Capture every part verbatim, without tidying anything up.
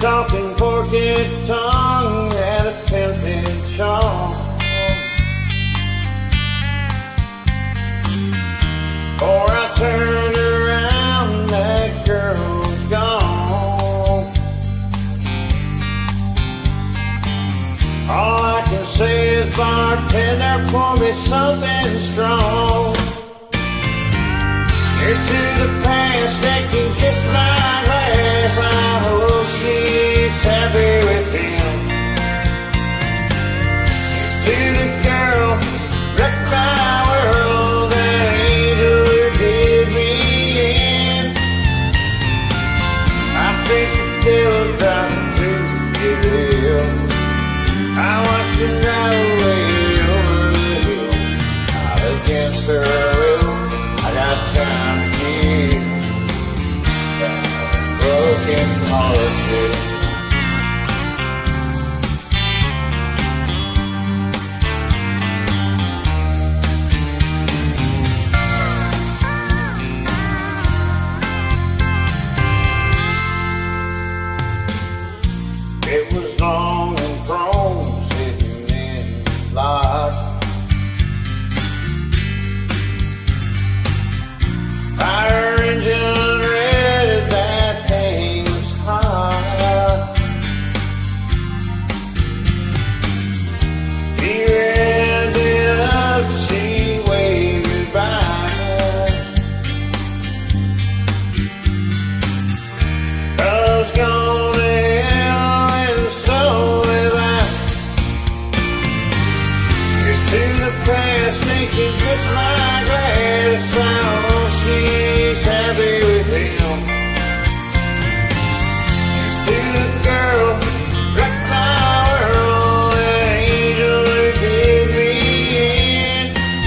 talking forked tongue had a tempting charm. Before I turned around, that girl's gone. All I can say is, bartender, pour me something strong. Here's to the past, they can kiss my glass. I hope she's happy with him. Here's to the girl, wrecked my world, that angel who did me in. I think the devil dropped to the hill. I watched her drive away over the hill. Not against her will, I got time to keep. Broken hearted. It was long and prone, sitting in the lot. Fire engine red, that pain was hot. He revved it up, she waved goodbye. Love's gone to hell and so have I. Here's to the past, sinking kiss my glass. I know she's happy with him. Here's to the girl, wrecked my world, that angel who did me in.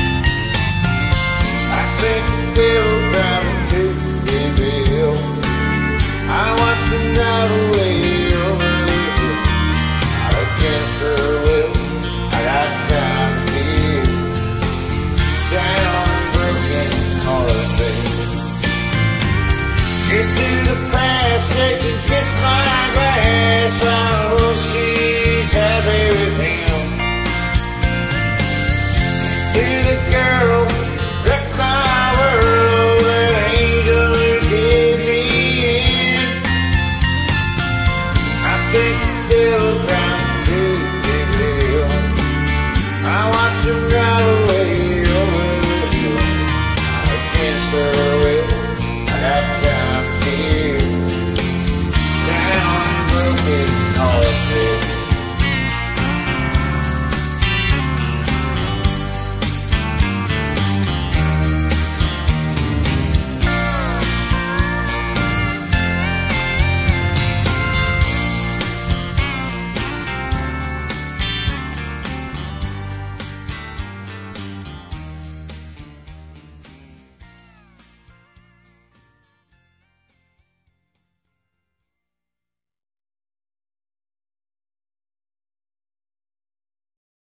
I think the devil driving to the hill. I watched him drive away over the hill. Not against her will, I got time to heal. Down and broken hearted. Here's to the past, shake and kiss my glass.